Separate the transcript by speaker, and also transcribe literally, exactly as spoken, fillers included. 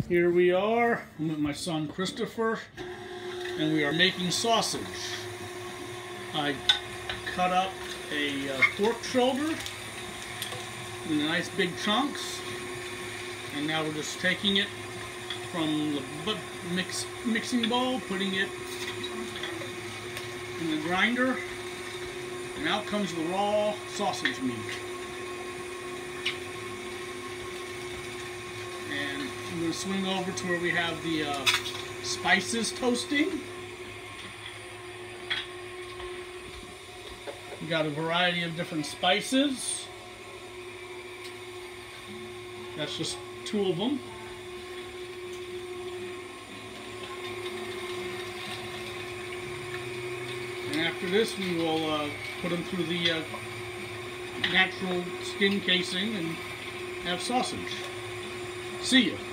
Speaker 1: Here we are, I'm with my son Christopher, and we are making sausage. I cut up a uh, pork shoulder in nice big chunks, and now we're just taking it from the mix, mixing bowl, putting it in the grinder, and out comes the raw sausage meat. And I'm going to swing over to where we have the uh, spices toasting. We got a variety of different spices. That's just two of them. And after this, we will uh, put them through the uh, natural skin casing and have sausage. See ya.